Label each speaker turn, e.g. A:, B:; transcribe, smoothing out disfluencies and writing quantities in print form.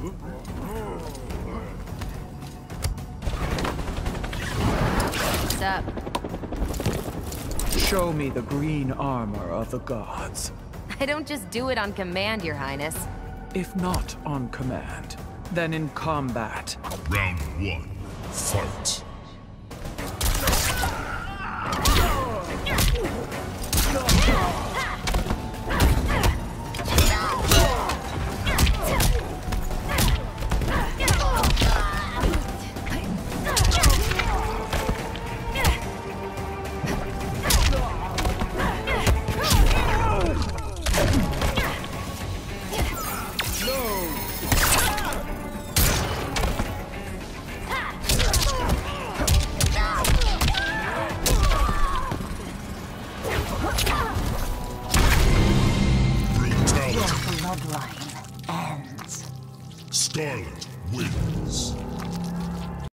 A: What's up?
B: Show me the green armor of the gods.
A: I don't just do it on command, Your Highness.
B: If not on command, then in combat.
C: Round 1. Fight. Skarlet wins.